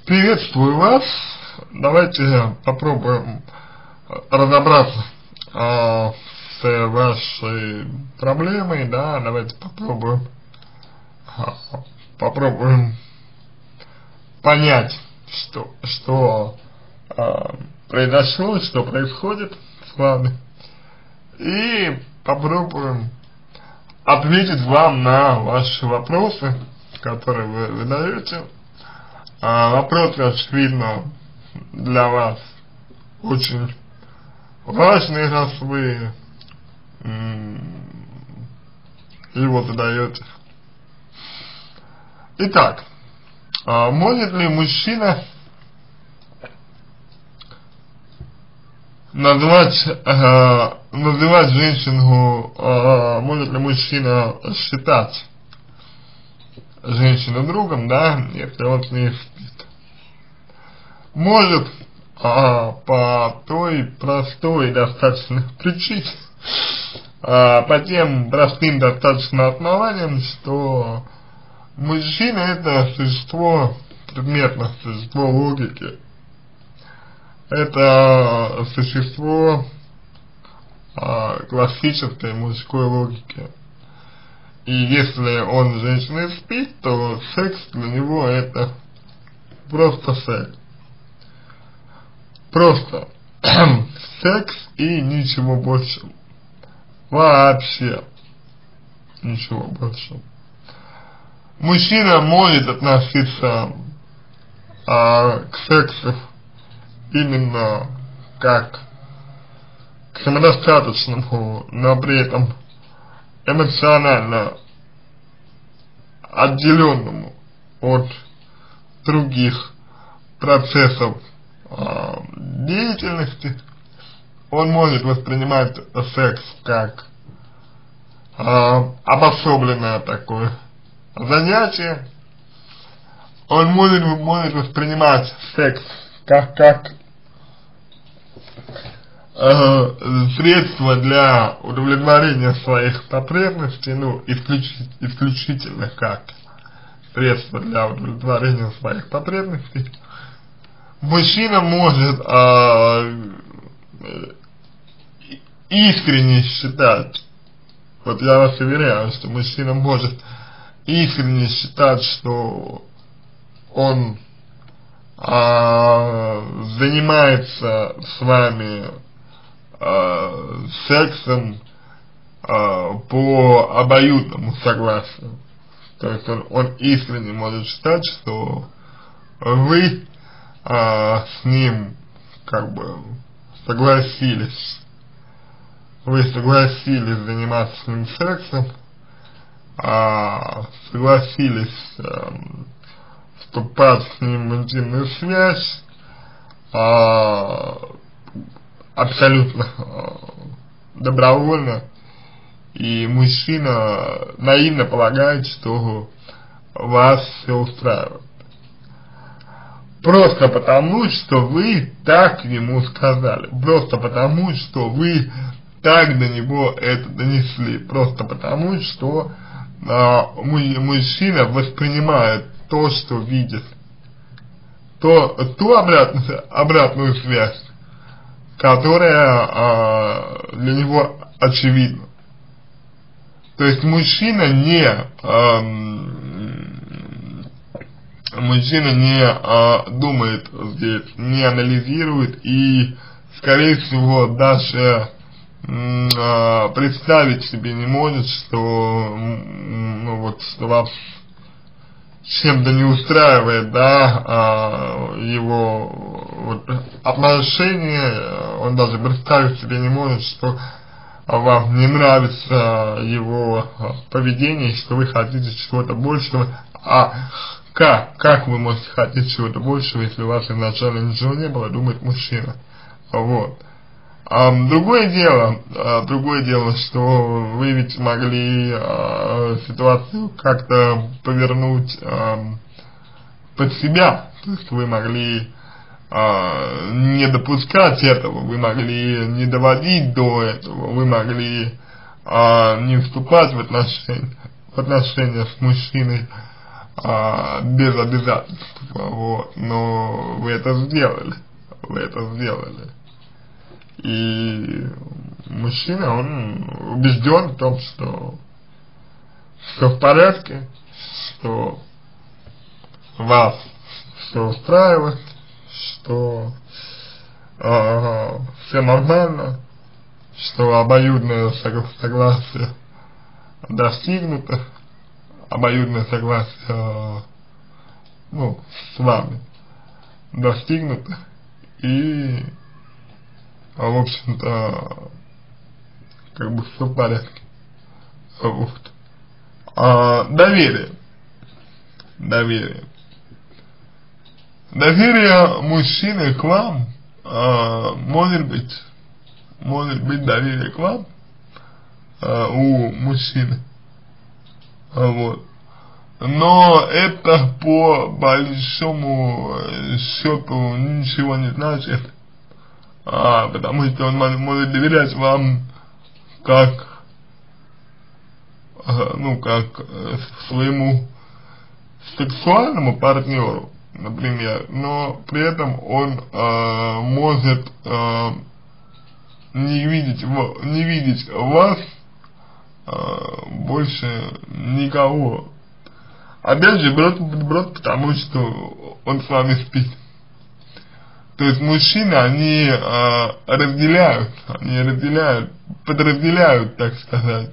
Приветствую вас. Давайте попробуем разобраться с вашей проблемой, да, давайте попробуем понять, что произошло, что происходит с вами, и попробуем ответить вам на ваши вопросы, которые вы задаете. Вопросы, очевидно, для вас очень важные, раз вы его задаете. Итак, может ли мужчина называть женщину, может ли мужчина считать женщину другом, да, если он с ней спит? Может, по той простой достаточно причине, по тем простым достаточно основаниям, что мужчина — это существо, предметное существо логики, это существо классической мужской логики. И если он с женщиной спит, то секс для него — это просто секс. Просто секс и ничего больше. Вообще ничего больше. Мужчина может относиться к сексу именно как к самодостаточному, но при этом эмоционально отделенному от других процессов деятельности. Он может воспринимать секс как обособленное такое занятие. Он может воспринимать секс как средство для удовлетворения своих потребностей, ну, исключительно как средство для удовлетворения своих потребностей. Мужчина может искренне считать, вот я вас уверяю, что мужчина может искренне считать, что он занимается с вами сексом по обоюдному согласию. То есть он искренне может считать, что вы с ним как бы согласились. Вы согласились заниматься с ним сексом, согласились вступать с ним в интимную связь, абсолютно добровольно, и мужчина наивно полагает, что вас все устраивает. Просто потому, что вы так ему сказали, просто потому, что вы так до него это донесли, просто потому, что мужчина воспринимает то, что видит, ту обратную связь, которая для него очевидна. То есть мужчина не думает здесь, не анализирует и, скорее всего, даже представить себе не может, что, что вас чем-то не устраивает, да, его отношения. Он даже представить себе не может, что вам не нравится его поведение, что вы хотите чего-то большего. Как вы можете хотеть чего-то большего, если у вас изначально ничего не было, думает мужчина. Вот. Другое дело, что вы ведь могли ситуацию как-то повернуть под себя, то есть вы могли не допускать этого, вы могли не доводить до этого, вы могли не вступать в отношения с мужчиной без обязательств, вот, но вы это сделали, и мужчина, он убежден в том, что все в порядке, что вас все устраивает, что все нормально, что обоюдное согласие достигнуто, обоюдное согласие, ну, с вами достигнуто, и, в общем-то, как бы все в порядке. Вот. Доверие мужчины к вам, может быть доверие к вам у мужчины, вот, но это по большому счету ничего не значит, потому что он может доверять вам как, ну, как своему сексуальному партнеру, например, но при этом он может не видеть в вас больше никого. Опять же, просто потому, что он с вами спит. То есть мужчины, они подразделяют, так сказать,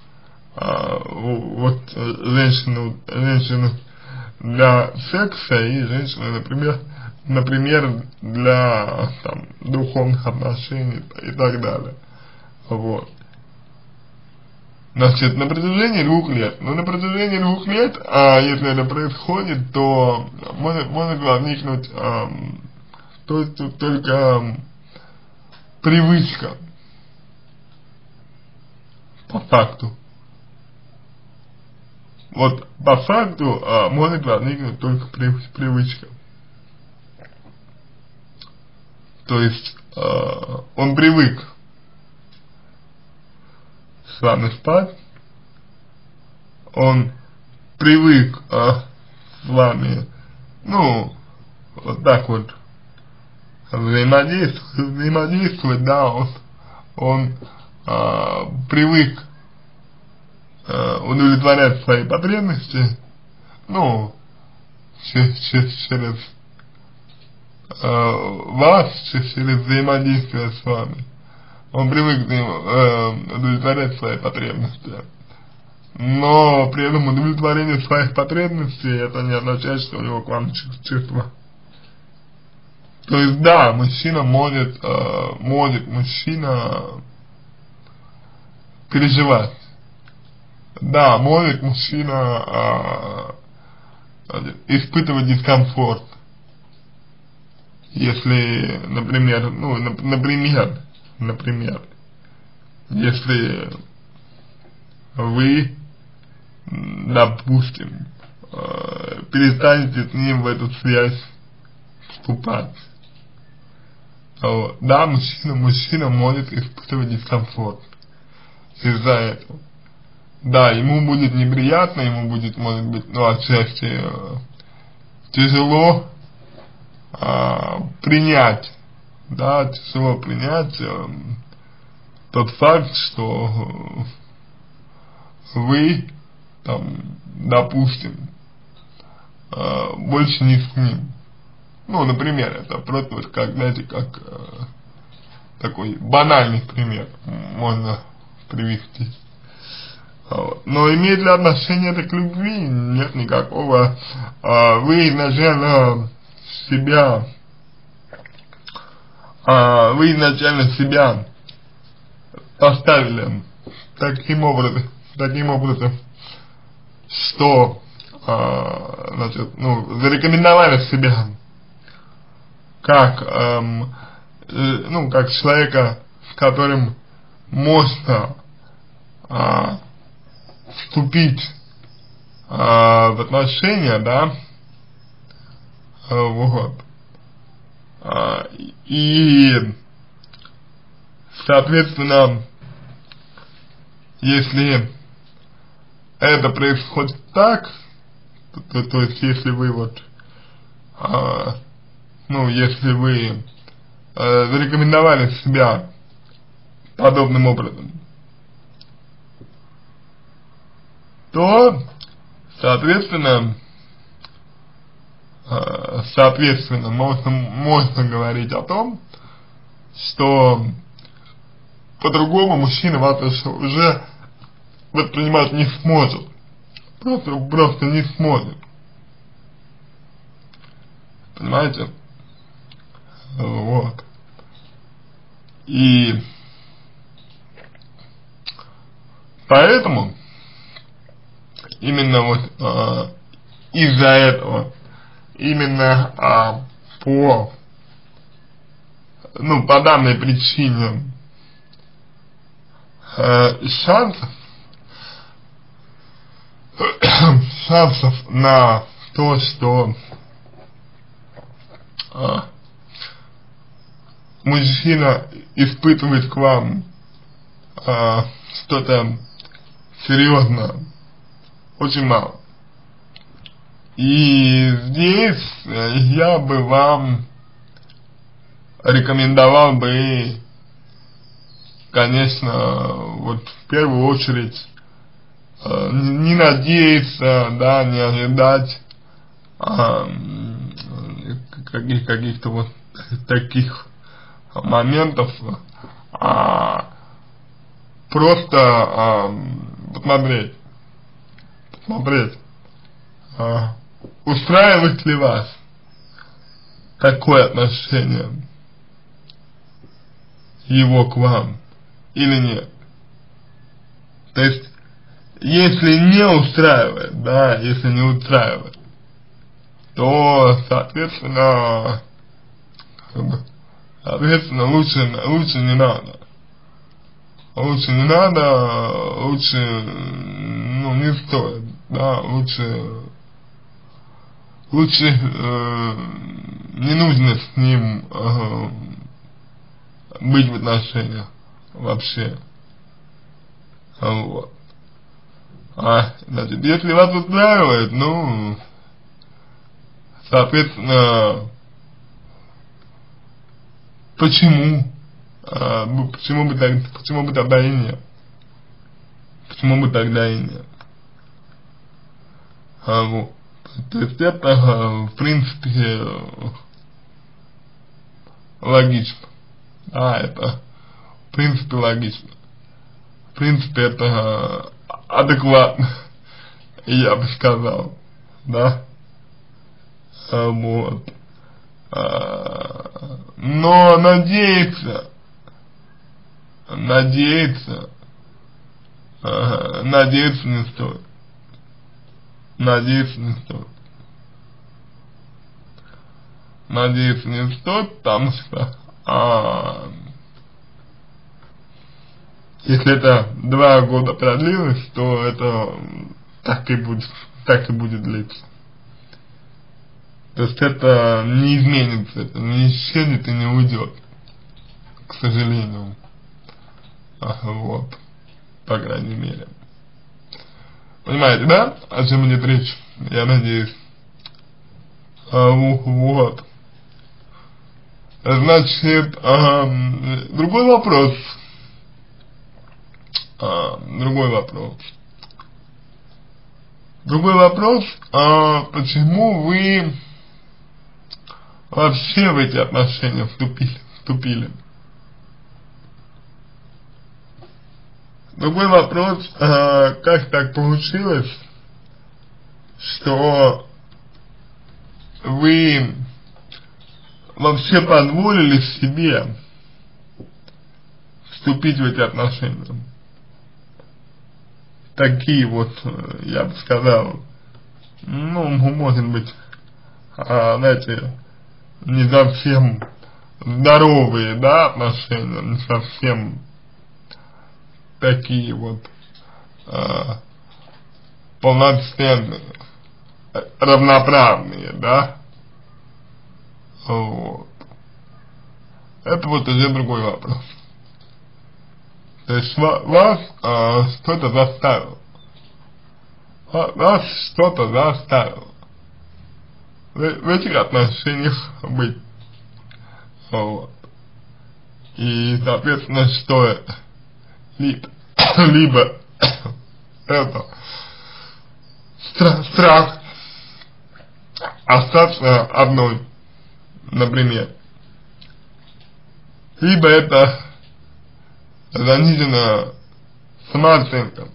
вот женщину для секса и женщину, например, для там духовных отношений и так далее. Вот. Значит, на протяжении 2 лет. Но на протяжении 2 лет, если это происходит, то может возникнуть только привычка по факту. Вот по факту может возникнуть только привычка. То есть он привык с вами спать, он привык с вами, ну, вот так вот взаимодействовать, да, он привык удовлетворять свои потребности, ну, через вас, через взаимодействие с вами. Он привык удовлетворять свои потребности. Но при этом удовлетворение своих потребностей это не означает, что у него к вам чувства. То есть да, мужчина может переживать. Да, может мужчина испытывать дискомфорт. Если, например, если вы, допустим, перестанете с ним в эту связь вступать, то, да, мужчина может испытывать дискомфорт из-за этого. Да, ему будет неприятно, ему будет, может быть, ну, отчасти тяжело принять, да, тот факт, что вы, там, допустим, больше не с ним. Ну, например, это просто вот как, знаете, как такой банальный пример можно привести. Но имеет ли отношение это к любви? Нет никакого. Вы изначально себя поставили таким образом, что значит, ну, зарекомендовали себя как как человека, с которым можно вступить в отношения, да, вот, и соответственно, если это происходит так, То есть, если вы вот, ну, если вы зарекомендовали себя подобным образом, то, соответственно, можно говорить о том, что по-другому мужчина вас уже воспринимать не сможет. Просто не сможет. Понимаете? Вот. И поэтому именно вот из-за этого, именно по данной причине шансов на то, что мужчина испытывает к вам что-то серьезное, очень мало. И здесь я бы вам рекомендовал бы, конечно, вот в первую очередь не надеяться, да, не ожидать каких-то вот таких моментов, просто посмотреть, устраивает ли вас такое отношение его к вам или нет. То есть, если не устраивает, да, если не устраивает, то, соответственно, лучше не надо. Лучше не надо, лучше, не стоит, да, лучше не нужно с ним быть в отношениях вообще. Вот. Значит, если вас устраивает, соответственно, почему бы тогда и нет? Почему бы тогда и нет? Вот. То есть это, в принципе, логично. Да, это, в принципе, логично. В принципе, это адекватно, я бы сказал, да. Вот. Но надеяться не стоит. Надеяться не стоит, потому что если это 2 года продлилось, то это так и будет длиться. То есть это не изменится, это не исчезнет и не уйдет, к сожалению. Вот, по крайней мере. Понимаете, да, о чем идет речь? Я надеюсь. Вот. Значит, другой вопрос. Почему вы вообще в эти отношения вступили? Другой вопрос, как так получилось, что вы вообще позволили себе вступить в эти отношения? Такие вот, я бы сказал, может быть, знаете, не совсем здоровые, да, отношения, не совсем такие вот полноценные, равноправные, да. Вот. Это вот уже другой вопрос. То есть вас что-то заставило вас что-то заставило в этих отношениях быть. Вот. И, соответственно, что это? Либо это страх остаться одной, например. Либо это заниженная самооценка.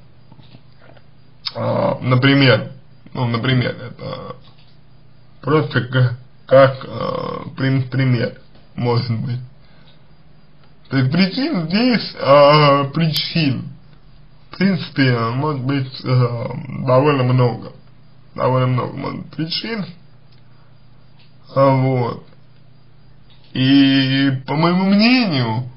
Например, это просто как пример, может быть. То есть причин здесь, причин, в принципе, может быть довольно много может быть, причин, вот. И по моему мнению,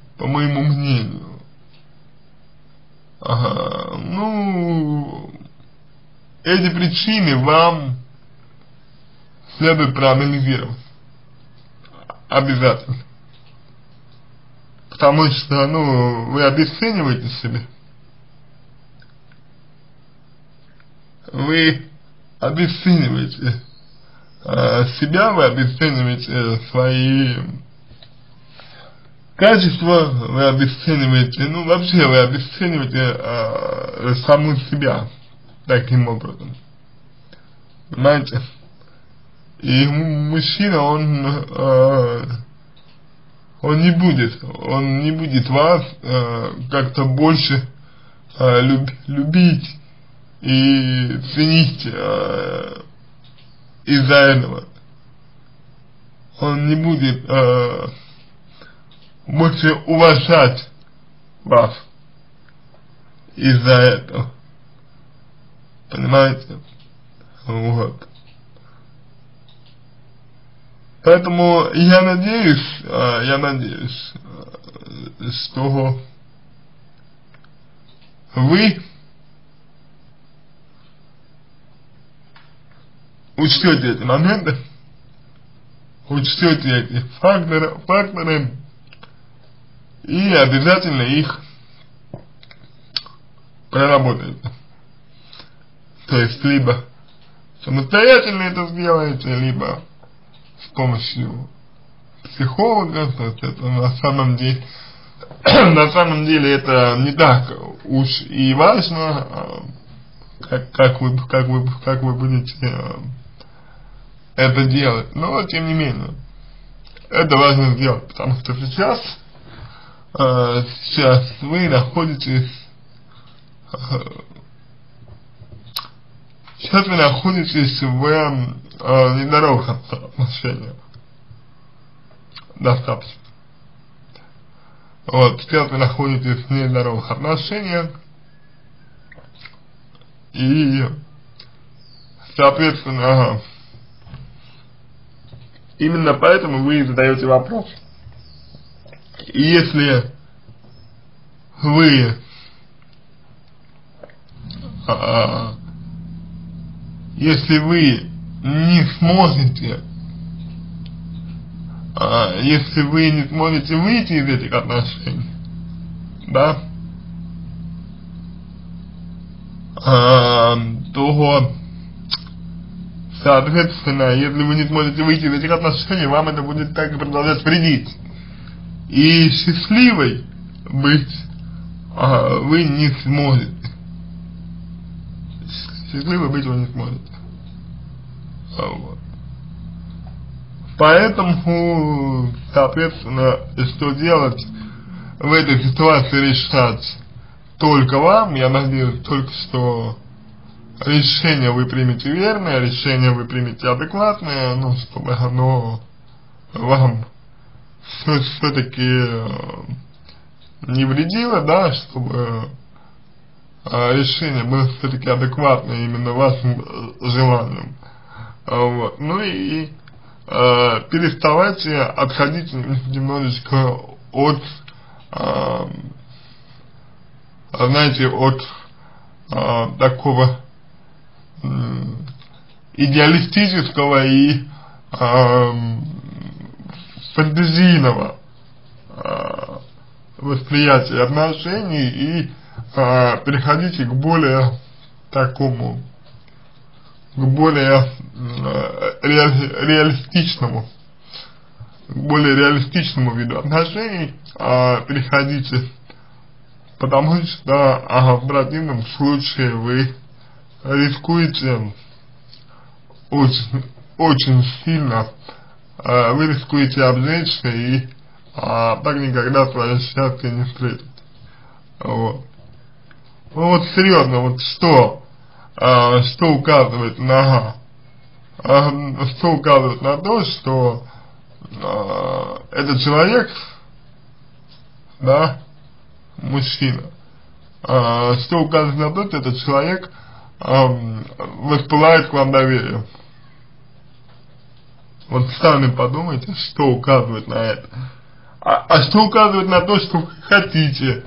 ну, эти причины вам следует проанализировать обязательно. Потому что, ну, вы обесцениваете себя. Вы обесцениваете себя, вы обесцениваете свои качества, вы обесцениваете, ну, вообще вы обесцениваете саму себя таким образом. Понимаете? И мужчина, он не будет вас как-то больше любить и ценить из-за этого. Он не будет больше уважать вас из-за этого. Понимаете? Вот. Поэтому я надеюсь, что вы учтете эти моменты, учтете эти факторы и обязательно их проработаете. То есть либо самостоятельно это сделаете, либо с помощью психолога. То есть это на самом деле это не так уж и важно, как вы будете это делать, но тем не менее это важно сделать, потому что сейчас вы находитесь в нездоровых отношениях достаточно. Вот, сейчас вы находитесь в нездоровых отношениях, и, соответственно, именно поэтому вы задаете вопрос. И если вы не сможете выйти из этих отношений, да, то, соответственно, если вы не сможете выйти из этих отношений, вам это будет так и продолжать вредить. И счастливой быть вы не сможете. Счастливой быть вы не сможете. Вот. Поэтому, соответственно, что делать в этой ситуации, решать только вам. Я надеюсь только, что решение вы примете верное, решение вы примете адекватное, ну, чтобы оно вам все-таки не вредило, да, чтобы решение было все-таки адекватное именно вашим желаниям. Вот. Ну и переставайте отходить немножечко от, знаете, от такого идеалистического и фантазийного восприятия отношений и переходите к более такому к более реалистичному виду отношений переходите, потому что в противном случае вы рискуете очень сильно, вы рискуете обжечься и так никогда свое счастье не встретите. Вот. Ну вот серьезно, вот что указывает на то, что этот человек, да, мужчина, что указывает на то, что этот человек воспылает к вам доверием. Вот сами подумайте, что указывает на это. А что указывает на то, что вы хотите,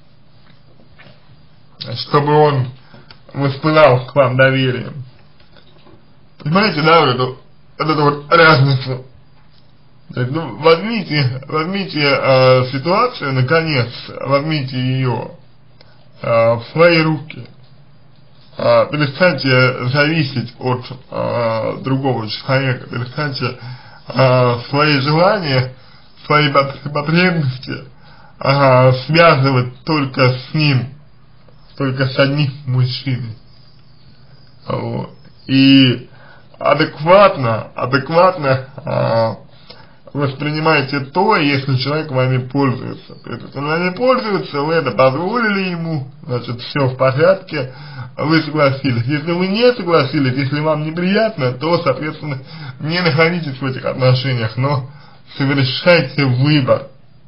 чтобы он воспылал к вам доверием. Понимаете, да, вот эту вот разницу. То есть, ну, возьмите ситуацию, наконец, возьмите ее в свои руки. Перестаньте зависеть от другого человека, перестаньте свои желания, свои потребности связывать только с ним, только с одним мужчиной. Вот. И адекватно воспринимайте то, если человек вами пользуется. То есть, если он вами пользуется, вы это позволили ему, значит, все в порядке, вы согласились. Если вы не согласились, если вам неприятно, то, соответственно, не находитесь в этих отношениях, но совершайте выбор.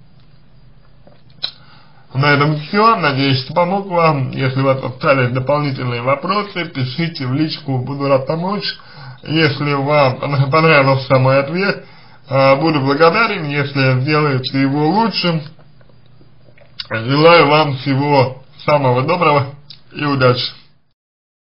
На этом все. Надеюсь, что помог вам. Если у вас остались дополнительные вопросы, пишите в личку, буду рад помочь. Если вам понравился мой ответ, буду благодарен, если сделаете его лучшим. Желаю вам всего самого доброго и удачи.